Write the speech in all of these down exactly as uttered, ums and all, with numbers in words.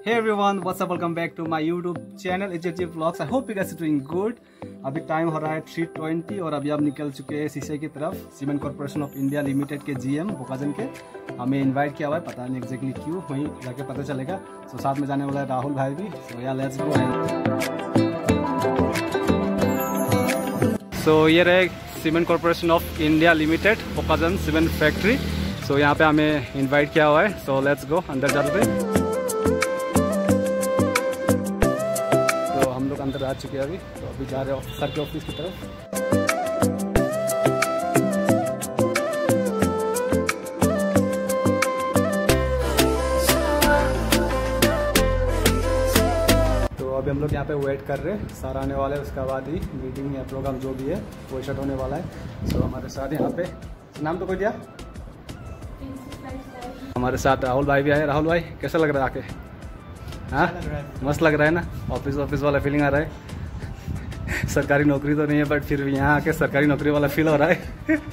Hey everyone, what's up? Welcome back to my YouTube channel H H G Vlogs. I hope you guys are doing good. अभी time हो रहा है three twenty और अभी आप निकल चुके हैं सीसीआई की तरफ। Cement corporation of India limited के जीएम बोकाजन के हमें इनवाइट किया हुआ है, पता नहीं एग्जैक्टली क्यों, वहीं जाके पता चलेगा। सो साथ में जाने वाला है राहुल भाई भी। सो या लेट्स गो। सो ये रहे cement corporation of India limited Bokajan cement factory. So यहाँ पे हमें इन्वाइट किया हुआ है। सो लेट्स गो, अंदर जाते हैं। अंदर आ चुके हैं अभी, तो अभी जा रहे हैं सर के ऑफिस की तरफ। तो अभी हम लोग यहाँ पे वेट कर रहे हैं, सर आने वाले हैं, उसके बाद ही मीटिंग या प्रोग्राम जो भी है वो स्टार्ट होने वाला है। सो हमारे साथ यहाँ पे नाम तो कोई दिया, हमारे साथ राहुल भाई भी आए। राहुल भाई कैसा लग रहा है आके? हाँ मस्त लग रहा है ना, ऑफिस ऑफिस वाला फीलिंग आ रहा है। सरकारी नौकरी तो नहीं है बट फिर भी यहाँ आके सरकारी नौकरी वाला फील हो रहा है।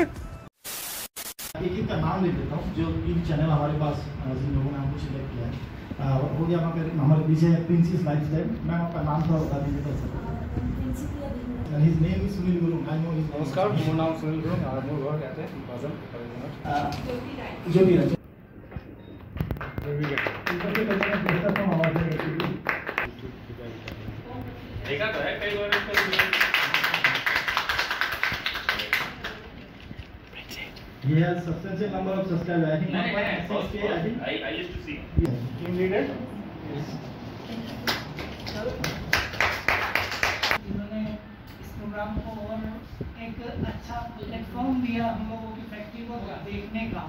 एक एक का नाम ले देता हूँ जो इन चैनल हमारे पास जिन लोगों ने हमको सिलेक्ट किया है। हो गया हमारे पीछे प्रिंसेस लाइफस्टाइल। मैम आपका नाम थोड़ा बता दीजिए तो sir. His name is Sunil Guru. I know his नमस्कार, मेरा नाम सुनील गुरु और मोर घर कहते हैं बाजन जो भी है देखा तो है कई बार He has substantial number of subscribers. I think one point six K. I think. I I used to see. Team leader. इन्होंने इस प्रोग्राम को और एक अच्छा प्लेटफॉर्म दिया हम लोगों की फैक्ट्री को देखने का।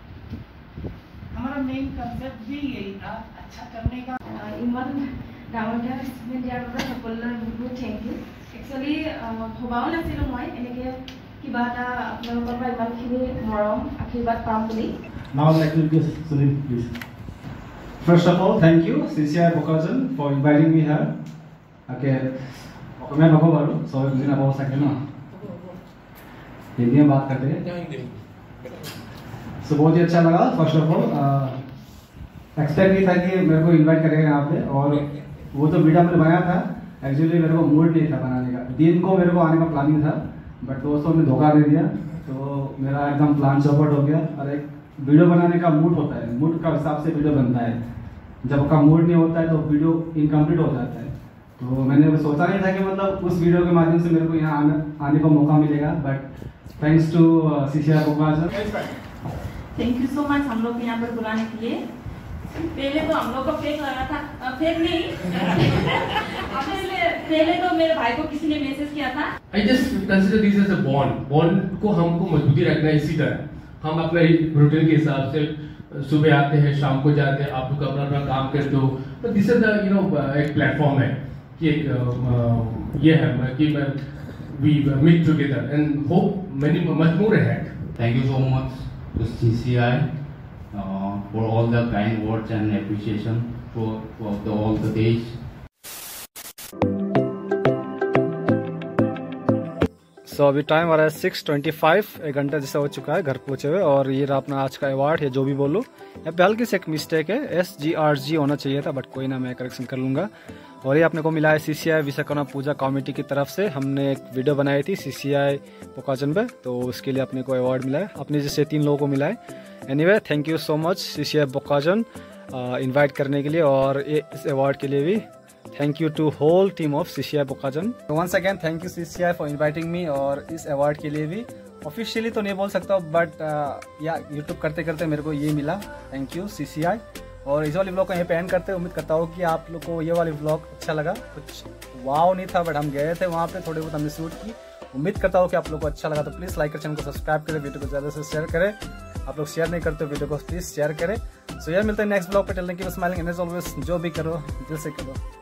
हमारा मेन कंसेप्ट भी यही था, अच्छा करने का। ইমান ডাঙৰ ষ্টেটমেণ্ট দিয়াৰ বাবে সকলোৰে বহুত বহুত থেংক ইউ। একচুৱেলি ভবাও নাছিলোঁ মই এনেকৈ কিবা এটা আপোনালোকৰ পৰা ইমানখিনি মৰম আশীৰ্বাদ পাম বুলি। Now I'd like to request Sunil, please. First of all, thank you C C I Bokajan for inviting me here. Okay, मैं नखो बारू सौ एक दिन बहुत सके ना हिंदी में बात करते हैं। सो बहुत ही अच्छा लगा। फर्स्ट ऑफ ऑल एक्सपेक्ट नहीं था कि मेरे को इनवाइट करेगा यहाँ पे, और वो तो वीडियो मैंने बनाया था, एक्चुअली मेरे को मूड नहीं था बनाने का। दिन को मेरे को आने का प्लानिंग था बट दोस्तों ने धोखा दे दिया, तो मेरा एकदम प्लान चौपट हो गया। और एक वीडियो बनाने का मूड होता है, मूड का हिसाब से वीडियो बनता है। जब आपका मूड नहीं होता है तो वीडियो इनकम्प्लीट हो जाता है। तो मैंने सोचा नहीं था कि मतलब उस वीडियो के माध्यम से मेरे को यहाँ आने आने का मौका मिलेगा, but thanks to C C I Bokajan. Thank you so much हम लोग को यहाँ पर बुलाने के लिए। पहले तो हम लोग को फेक लगा था, फेक नहीं पहले पहले तो मेरे भाई को किसी ने मैसेज किया था। I just consider this as a bond. Bond को हमको मजबूती रखना है। इसी तरह हम अपने रूटीन के हिसाब से सुबह आते हैं, शाम को जाते हैं, आप लोग अपना अपना काम करते हो। तो this is the you know एक प्लेटफॉर्म है कि एक ये है कि we meet together and hope many much more ahead. Thank you so much to C C I uh, for all the kind words and appreciation for, for the, all the days. So so, अभी time आ रहा है six twenty five, एक घंटा जैसा हो चुका है घर पहुंचे हुए। और ये रहा अपना आज का अवार्ड है, जो भी बोलो। यहाँ पे हल्की से एक मिस्टेक है, एस जी आर जी होना चाहिए था बट कोई ना, मैं करेक्शन कर लूंगा। और ये अपने को मिला है सीसीआई विश्वकर्मा पूजा कमेटी की तरफ से। हमने एक वीडियो बनाई थी सीसीआई बोकाजन पे, तो उसके लिए अपने को अवार्ड मिला है। अपने जैसे तीन लोगों को मिला है। Anyway thank you so much CCI Bokajan invite करने के लिए, और इस अवार्ड के लिए भी thank you to whole team of CCI Bokajan. Once again thank you CCI for inviting me. और इस अवार्ड के लिए भी ऑफिशियली तो नहीं बोल सकता बट या यूट्यूब करते करते मेरे को ये मिला। Thank you CCI. और इस वाले ब्लॉग को यहीं पे एंड करते, उम्मीद करता हूँ कि आप लोग को ये वाली ब्लॉग अच्छा लगा। कुछ वाव नहीं था बट हम गए थे वहाँ पे, थोड़े बहुत हमने शूट की। उम्मीद करता हूँ कि आप लोग को अच्छा लगा। तो प्लीज़ लाइक करें, चैनल को सब्सक्राइब करें, वीडियो को ज़्यादा से शेयर करें। आप लोग शेयर नहीं करते वीडियो को, प्लीज़ शेयर करें। सो यार मिलते हैं नेक्स्ट ब्लॉग पे। टेलने की स्माइलिंग एंड एज ऑलवेज जो भी करो दिल से करो।